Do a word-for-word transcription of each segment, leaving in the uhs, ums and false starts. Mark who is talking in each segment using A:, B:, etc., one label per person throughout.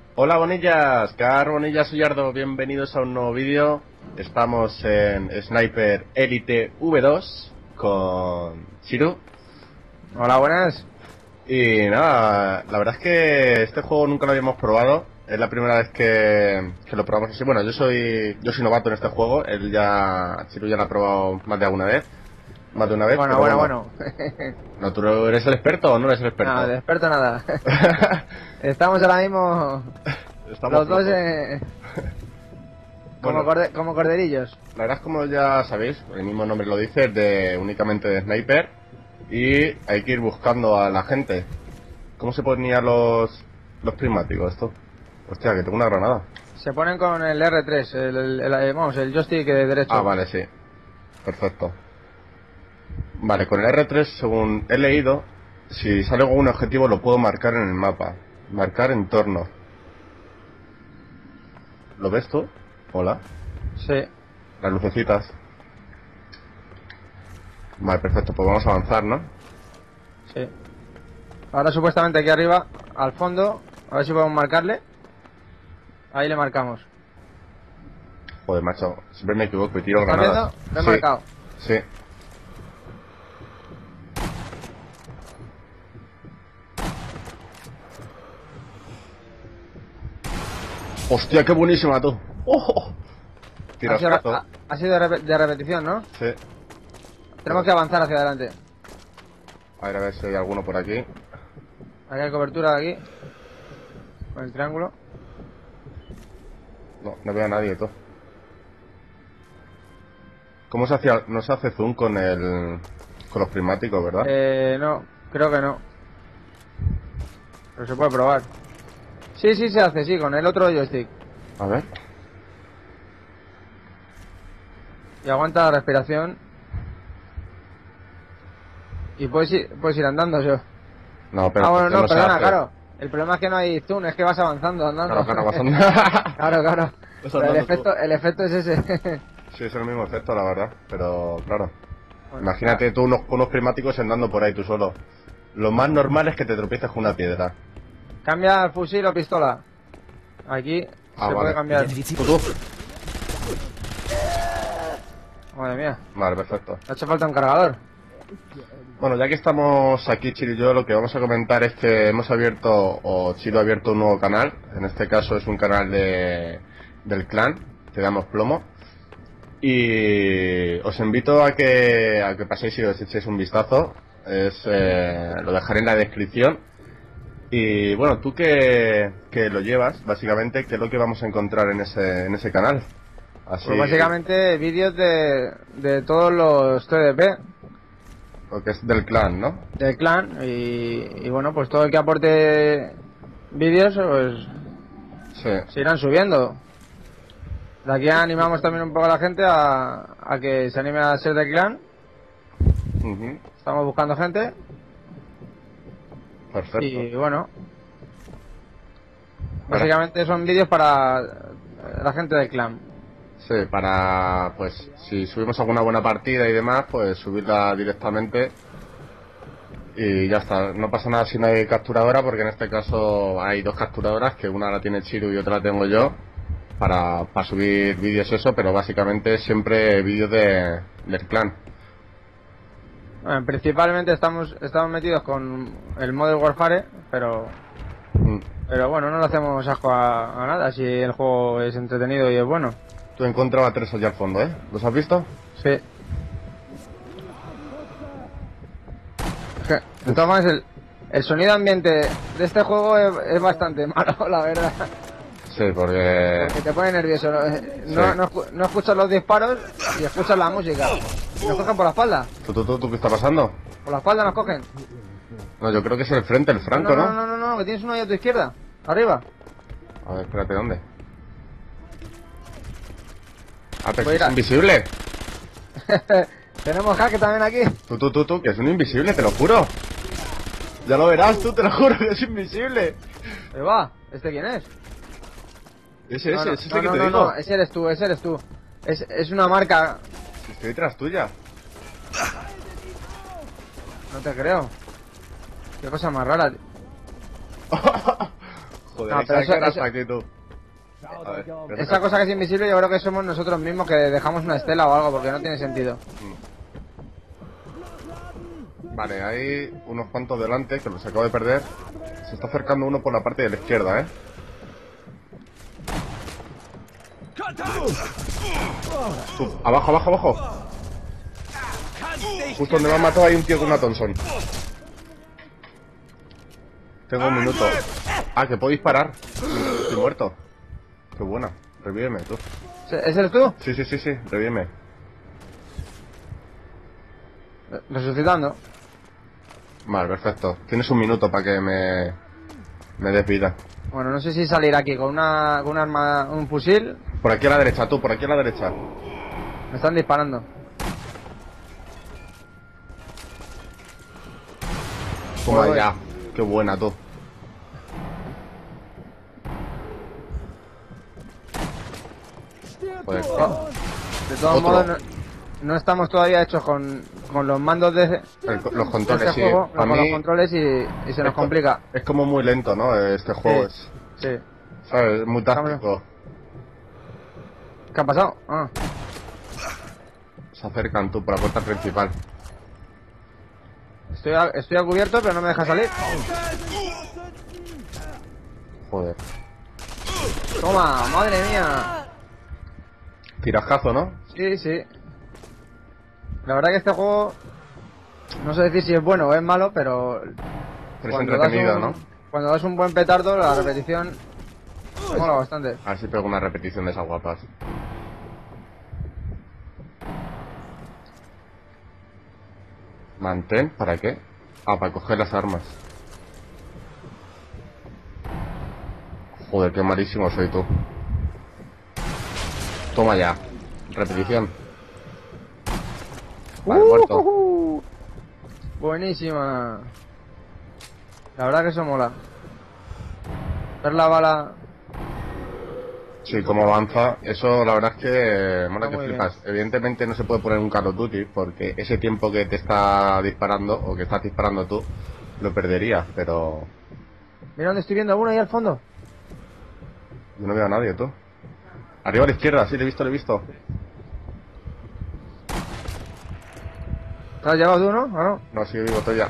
A: Hola Bonillas, Car Bonillas, soy Ardo, bienvenidos a un nuevo vídeo. Estamos en Sniper Elite V dos con Chiru.
B: Hola, buenas.
A: Y nada, la verdad es que este juego nunca lo habíamos probado. Es la primera vez que, que lo probamos así. Bueno, yo soy yo soy novato en este juego. Él ya, Chiru ya lo ha probado más de alguna vez. Más de una vez.
B: Bueno,
A: pero
B: bueno,
A: bueno.
B: bueno.
A: ¿No, tú eres el experto o no eres el experto?
B: No, de experto nada. Estamos ahora mismo
A: Estamos
B: los dos
A: flojos.
B: eh, como,
A: Bueno.
B: corde como corderillos.
A: La verdad es, como ya sabéis, el mismo nombre lo dice, es de únicamente de sniper. Y hay que ir buscando a la gente. ¿Cómo se ponían los los prismáticos esto? Hostia, que tengo una granada.
B: Se ponen con el R tres, el, el, el- el- vamos, el joystick de derecho.
A: Ah, vale, sí. Perfecto. Vale, con el R tres, según he leído, si sale algún objetivo lo puedo marcar en el mapa. Marcar entorno. ¿Lo ves tú? Hola.
B: Sí.
A: Las lucecitas. Vale, perfecto, pues vamos a avanzar, ¿no?
B: Sí. Ahora supuestamente aquí arriba, al fondo, a ver si podemos marcarle. Ahí le marcamos.
A: Joder, macho, siempre me equivoco y tiro
B: ¿Estás
A: granadas.
B: viendo? Lo he
A: Sí,
B: marcado.
A: sí. Hostia, qué buenísima tú. ¡Oh!
B: Ha sido,
A: Tirascazo.
B: ha, ha sido de, rep de repetición, ¿no?
A: Sí.
B: Tenemos que avanzar hacia adelante.
A: A ver, a ver si hay alguno por aquí.
B: Aquí hay cobertura de aquí. Con el triángulo.
A: No, no veo a nadie, tú. ¿Cómo se hacía? No se hace zoom con el... con los prismáticos, ¿verdad?
B: Eh, no, creo que no. Pero se puede probar. Sí, sí se hace, sí, con el otro joystick.
A: A ver.
B: Y aguanta la respiración. Y puedes ir, puedes ir andando, yo.
A: No, pero
B: Ah, bueno, no,
A: no se
B: perdona,
A: hace.
B: claro. El problema es que no hay zoom, es que vas avanzando, andando.
A: Claro, claro, pasando.
B: Claro, claro.
A: Vas
B: Pero el
A: andando
B: efecto, el efecto es ese.
A: Sí, es el mismo efecto, la verdad. Pero, claro.
B: Bueno,
A: Imagínate tú unos, unos prismáticos andando por ahí tú solo. Lo más normal es que te tropieces con una piedra.
B: cambia el fusil o pistola. Aquí
A: Ah,
B: se
A: vale.
B: puede cambiar.
A: ¿Tú, tú?
B: Madre mía,
A: Vale, perfecto.
B: me ha hecho falta un cargador.
A: Bueno, ya que estamos aquí, Chiro y yo, lo que vamos a comentar es que hemos abierto, o Chiro ha abierto un nuevo canal. En este caso es un canal de del clan, que damos plomo. Y os invito a que, a que paséis y os echéis un vistazo. Es, eh, lo dejaré en la descripción. Y bueno, tú que, que lo llevas, básicamente, ¿qué es lo que vamos a encontrar en ese, en ese canal? Así,
B: Pues básicamente vídeos de, de todos los T D P
A: lo que es del clan, ¿no?
B: del clan y, y bueno, pues todo el que aporte vídeos pues
A: Sí.
B: se irán subiendo. De aquí animamos también un poco a la gente a, a que se anime a ser del clan.
A: Ujú.
B: Estamos buscando gente
A: Perfecto.
B: y bueno, básicamente son vídeos para la gente del clan.
A: Sí, para, pues, si subimos alguna buena partida y demás, pues subirla directamente y ya está. No pasa nada si no hay capturadora, porque en este caso hay dos capturadoras, que una la tiene Chiru y otra la tengo yo, para, para subir vídeos eso, pero básicamente siempre vídeos de, del clan.
B: Bueno, principalmente estamos estamos metidos con el Modern Warfare, pero
A: Mm.
B: pero bueno, no le hacemos asco a, a nada si el juego es entretenido y es bueno.
A: Tú encontrabas tres allá al fondo, ¿eh? ¿Los has visto?
B: Sí. Je, De todas maneras, el, el sonido ambiente de este juego es, es bastante malo, la verdad.
A: Sí, porque...
B: Porque te pone nervioso. No, Eh,
A: Sí.
B: no, no escu- no escuchas los disparos y escuchas la música. Y nos cogen por la espalda.
A: ¿Tú, tú, tú, tú qué está pasando?
B: Por la espalda nos cogen.
A: No, yo creo que es el frente, el franco,
B: no,
A: ¿no?
B: no, no, no, no, que tienes uno ahí a tu izquierda. Arriba.
A: A ver, espérate, ¿dónde? Ah, pero
B: Voy a
A: es
B: ir a-
A: invisible.
B: Tenemos hack también aquí.
A: Tú, tú, tú, tú, que es un invisible, te lo juro. Ya lo verás, tú, te lo juro que es invisible.
B: Ahí va. ¿Este quién es?
A: Ese,
B: No,
A: ese,
B: no,
A: ese es
B: no,
A: el que
B: no,
A: te
B: no,
A: digo.
B: no, ese eres tú, ese eres tú. Es, es una marca.
A: Si estoy detrás tuya.
B: No te creo. Qué cosa más rara.
A: Joder,
B: No,
A: esa
B: pero eso-
A: cara
B: eso-
A: hasta aquí tú. A ver,
B: Esa cosa que es invisible yo creo que somos nosotros mismos que dejamos una estela o algo, porque no tiene sentido.
A: Vale, hay unos cuantos delante que los acabo de perder. Se está acercando uno por la parte de la izquierda, ¿eh? Tú, abajo, abajo, abajo. Justo donde me han matado hay un tío con una Thompson. Tengo un minuto. Ah, que puedo disparar. Estoy muerto. Qué buena. Revíveme, tú.
B: ¿Ese eres tú?
A: Sí, sí, sí, sí. Revíveme.
B: Resucitando.
A: Vale, perfecto. Tienes un minuto para que me... Me des vida.
B: Bueno, no sé si salir aquí con una, con un arma, un fusil.
A: Por aquí a la derecha, tú. Por aquí a la derecha.
B: Me están disparando.
A: Toma
B: Voy.
A: ya. Qué buena, tú. Joder.
B: De todos
A: Otro.
B: modos, no, no estamos todavía hechos con, con los mandos de, de
A: El- los controles,
B: este
A: sí.
B: juego,
A: Para
B: con los
A: mí
B: controles y, y se nos
A: es co-
B: complica.
A: es como muy lento, ¿no? Este juego
B: Sí.
A: es,
B: Sí.
A: ¿sabes? Es muy táctico.
B: ¿Qué ha pasado? Ah.
A: Se acercan tú por la puerta principal.
B: Estoy a, estoy a cubierto, pero no me deja salir.
A: Joder.
B: Toma, madre mía.
A: Tirajazo, ¿no?
B: Sí, sí. La verdad que este juego, no sé decir si es bueno o es malo, pero
A: Pero es
B: cuando das,
A: entretenido,
B: un,
A: ¿no?
B: cuando das un buen petardo, la repetición mola bastante.
A: A ver si pego una repetición de esas guapas. Mantén, ¿para qué? Ah, para coger las armas. Joder, qué malísimo soy tú. Toma ya. Repetición. Vale, muerto.
B: Uh, buenísima. La verdad que eso mola. Ver la bala.
A: Sí, cómo avanza. Eso la verdad es que mola
B: Está
A: que
B: muy
A: flipas. Evidentemente no se puede poner un Call of Duty porque ese tiempo que te está disparando o que estás disparando tú lo perderías, pero
B: Mira dónde estoy viendo a uno ahí al fondo.
A: yo no veo a nadie, tú. Arriba a la izquierda, sí, le he visto, le he visto.
B: ¿Te has llegado tú, no? ¿O no?
A: No, sigue vivo todavía.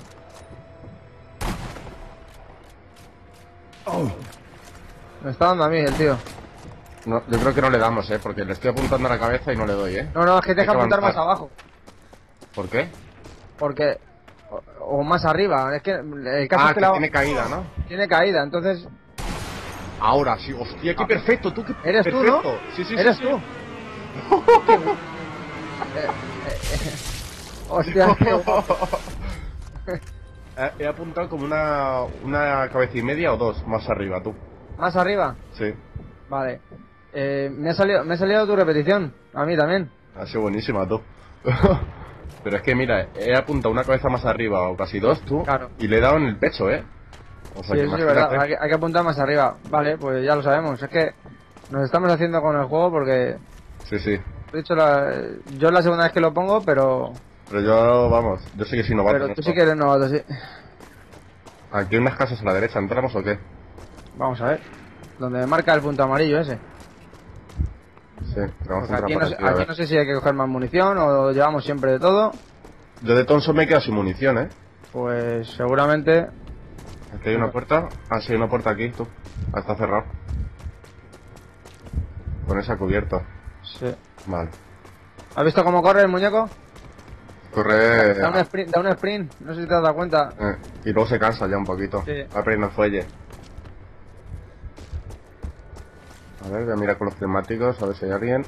B: Me está dando a mí el tío.
A: No, yo creo que no le damos, eh, porque le estoy apuntando a la cabeza y no le doy, eh.
B: No, no, es que te
A: Hay
B: deja
A: que
B: apuntar más
A: avanzar.
B: abajo.
A: ¿Por qué?
B: Porque. O, o más arriba. Es que el caso
A: Ah,
B: es que,
A: que
B: la-
A: tiene caída, ¿no?
B: tiene caída, entonces.
A: Ahora sí, hostia, qué perfecto, tú, qué
B: Eres tú,
A: perfecto.
B: ¿no?
A: Sí, sí,
B: Eres
A: sí,
B: tú.
A: sí.
B: Eh, eh, eh. Hostia, qué guapo.
A: He he apuntado como una, una cabeza y media o dos más arriba, tú.
B: Más arriba.
A: Sí.
B: Vale. Eh, me, ha salido, me ha salido tu repetición. A mí también.
A: Ha sido buenísima, tú. Pero es que mira, he apuntado una cabeza más arriba o casi dos, tú.
B: Claro.
A: Y le he dado en el pecho, ¿eh? O sea,
B: Sí,
A: que
B: eso sí es
A: imagínate.
B: verdad. Hay que, hay que apuntar más arriba. Vale, pues ya lo sabemos. Es que nos estamos haciendo con el juego porque.
A: Sí, sí.
B: De hecho, la, yo es la segunda vez que lo pongo, pero.
A: Pero yo, vamos, yo sé que soy novato.
B: Pero
A: en
B: tú
A: esto.
B: sí que eres novato, sí.
A: Aquí hay unas casas a la derecha, ¿entramos o qué?
B: Vamos a ver. Donde me marca el punto amarillo ese.
A: Sí, vamos
B: Porque
A: a entrar
B: aquí,
A: por
B: no, sé,
A: aquí, a
B: aquí
A: ver.
B: no sé si hay que coger más munición o llevamos siempre de todo.
A: Yo de Thompson me he quedado sin munición, ¿eh?
B: Pues seguramente.
A: Aquí hay una puerta. Ah, sí, hay una puerta aquí, tú. Ah, está cerrado. Con esa cubierto.
B: Sí.
A: Vale.
B: ¿Has visto cómo corre el muñeco?
A: Corre...
B: Da un sprint, da un sprint. No sé si te has dado cuenta.
A: Eh, y luego se cansa ya un poquito.
B: Sí.
A: Va perdiendo el fuelle. A ver, voy a mirar con los prismáticos, a ver si hay alguien.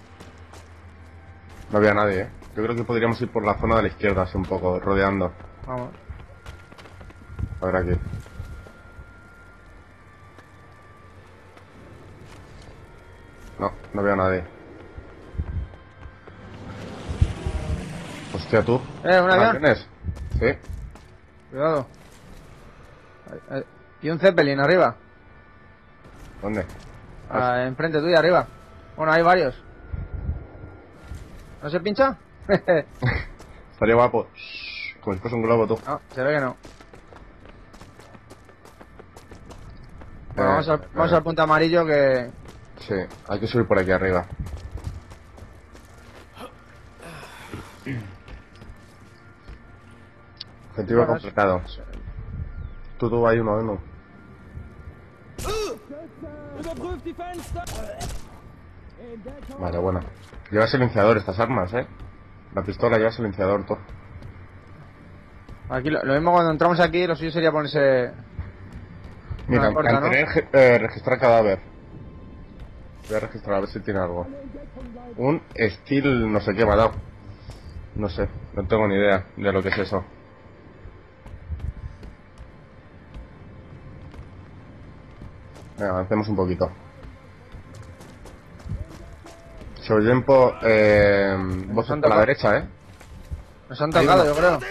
A: No había nadie, ¿eh? Yo creo que podríamos ir por la zona de la izquierda, así un poco, rodeando.
B: Vamos.
A: A ver aquí. No, no veo a nadie. Hostia, tú.
B: Eh, un avión.
A: ¿Aviones? Sí.
B: Cuidado. Ahí, ahí. Y un Zeppelin arriba.
A: ¿Dónde?
B: Ah, enfrente tuya, arriba. Bueno, hay varios. ¿No se pincha?
A: Estaría guapo. Shh, como si fuese un globo, tú.
B: No, se ve que no. Bueno, vamos, al, vamos al punto amarillo que...
A: Sí, hay que subir por aquí arriba. Objetivo
B: Bueno,
A: completado. Tú, tú, hay uno, uno. Vale, bueno. Lleva silenciador estas armas, eh. La pistola lleva silenciador, todo.
B: Aquí lo, lo mismo cuando entramos aquí, lo suyo sería ponerse...
A: Mira,
B: una puerta, ¿no?
A: mantener, eh, registrar cadáver. Voy a registrar a ver si tiene algo. Un steel no sé qué me ha dado. No sé, no tengo ni idea de lo que es eso. Venga, avancemos un poquito. Tiempo, eh, vos a la derecha, eh.
B: Nos han tocado, yo creo.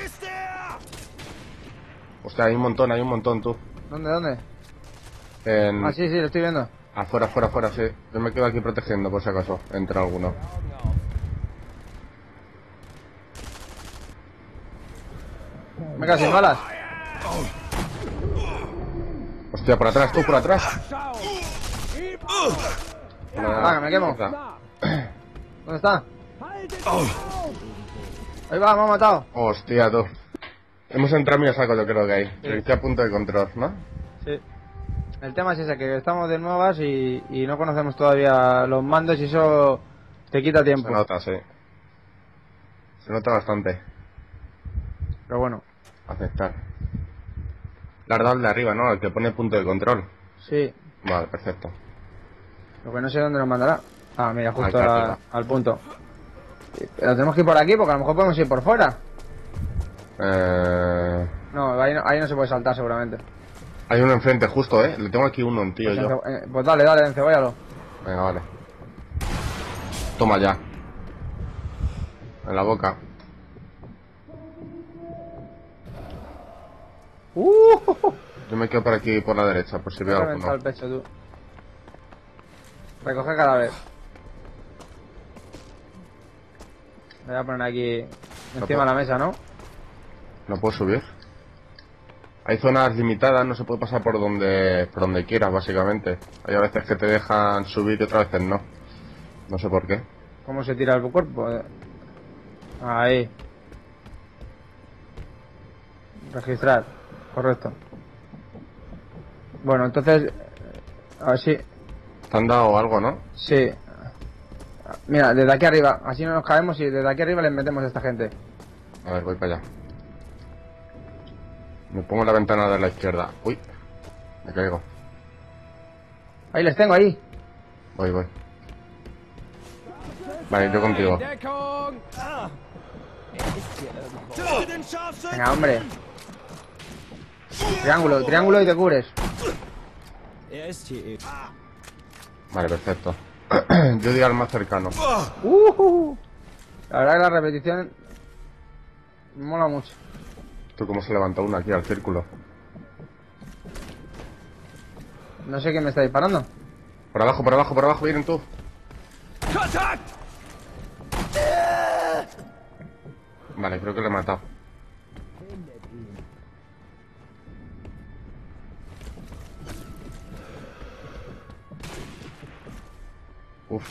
A: Hostia, hay un montón, hay un montón, tú.
B: ¿Dónde, dónde?
A: En...
B: Ah, sí, sí, lo estoy viendo.
A: Afuera, afuera, afuera, sí. Yo me quedo aquí protegiendo por si acaso entra alguno.
B: Me quedo sin balas.
A: Hostia, por atrás, tú, por atrás.
B: Ah, que me quemo. ¿Dónde está? Ahí va, me ha matado.
A: Hostia, tú. Hemos entrado muy a saco, yo creo que hay. Estoy a punto de control, ¿no?
B: Sí. El tema es ese, que estamos de nuevas y, y no conocemos todavía los mandos y eso te quita tiempo.
A: Se nota, sí. Se nota bastante.
B: Pero bueno.
A: Aceptar. La verdad, el de arriba, ¿no? El que pone punto de control.
B: Sí.
A: Vale, perfecto.
B: Lo que no sé dónde nos mandará. Ah, mira, justo
A: Aquí
B: a-
A: arriba.
B: al punto. Pero tenemos que ir por aquí porque a lo mejor podemos ir por fuera.
A: Eh...
B: No, ahí no, ahí no se puede saltar seguramente.
A: Hay uno enfrente justo, ¿eh? Le tengo aquí uno, tío,
B: Pues,
A: yo.
B: ence- eh, pues dale, dale, encebóllalo.
A: Venga, vale. Toma ya. En la boca.
B: Uh,
A: Yo me quedo por aquí, por la derecha, por si
B: me
A: veo
B: ha reventado
A: alguno.
B: el pecho, tú. Recoge cadáver. Me voy a poner aquí encima de la mesa, ¿no?
A: No puedo subir. Hay zonas limitadas, no se puede pasar por donde por donde quieras, básicamente. Hay a veces que te dejan subir y otras veces no. No sé por qué.
B: ¿Cómo se tira el cuerpo? Eh, Ahí. Registrar. Correcto. Bueno, entonces... eh, A ver si...
A: Te han dado algo, ¿no?
B: Sí. Mira, desde aquí arriba. Así no nos caemos y desde aquí arriba les metemos a esta gente.
A: A ver, voy para allá. Me pongo en la ventana de la izquierda. Uy, me caigo.
B: Ahí les tengo, ahí.
A: Voy, voy. Vale, yo contigo.
B: Venga, hombre. Triángulo, triángulo y te cubres.
A: Vale, perfecto. Yo diría al más cercano.
B: Uh, la verdad que la repetición mola mucho.
A: Tú cómo se levantó uno aquí al círculo.
B: No sé quién me está disparando.
A: Por abajo, por abajo, por abajo, vienen tú. Vale, creo que le he matado. Uf.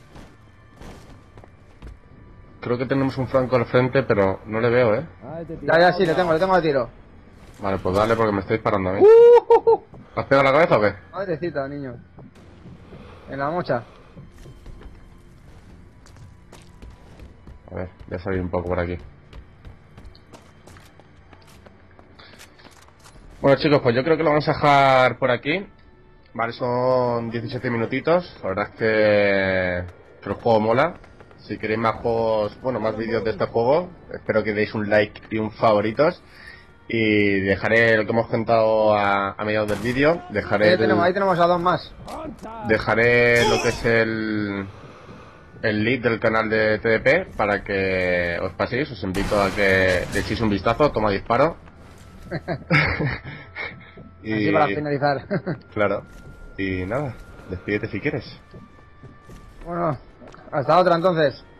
A: Creo que tenemos un franco al frente, pero no le veo, ¿eh?
B: Ya, ya, sí, le tengo, le tengo de tiro.
A: Vale, pues dale porque me está disparando a mí. ¿Te has pegado la cabeza o qué?
B: Madrecita, niño. En la mocha.
A: A ver, voy a salir un poco por aquí. Bueno, chicos, pues yo creo que lo vamos a dejar por aquí. Vale, son diecisiete minutitos. La verdad es que, que el juego mola. Si queréis más juegos, bueno, más vídeos de este juego, espero que deis un like y un favoritos. Y dejaré lo que hemos contado a, a mediados del vídeo. Dejaré,
B: Ahí tenemos, ahí
A: el,
B: tenemos a dos más.
A: dejaré lo que es el, el link del canal de T D P para que os paséis. Os invito a que le echéis un vistazo. Toma disparo. y,
B: Así para finalizar.
A: Claro. Y nada, despídete si quieres.
B: Bueno, hasta otra entonces.